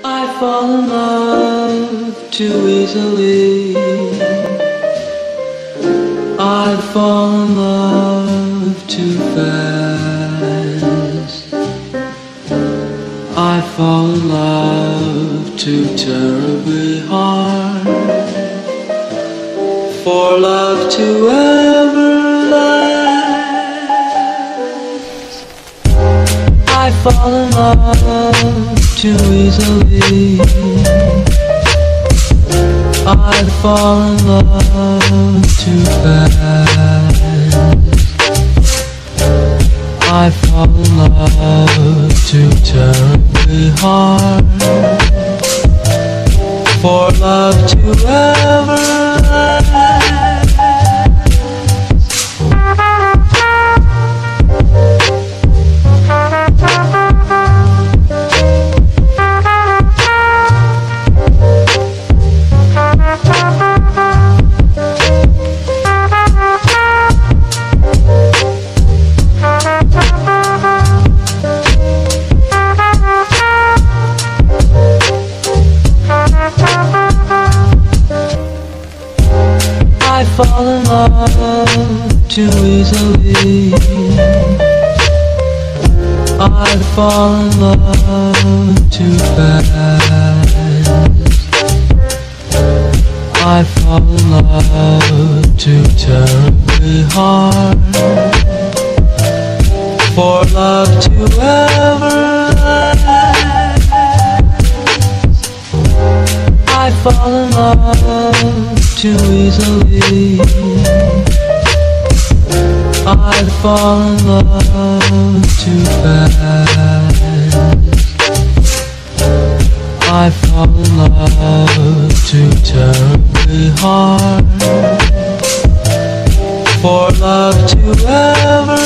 I fall in love too easily. I fall in love too fast. I fall in love too terribly hard for love to ever last. I fall in love too easily. I fall in love too fast. I fall in love too terribly hard for love to ever last. I fall in love too easily. I fall in love too fast. I fall in love too terribly hard for love to ever last. I fall in love too easily. I fall in love too fast. I fall in love too terribly hard for love to ever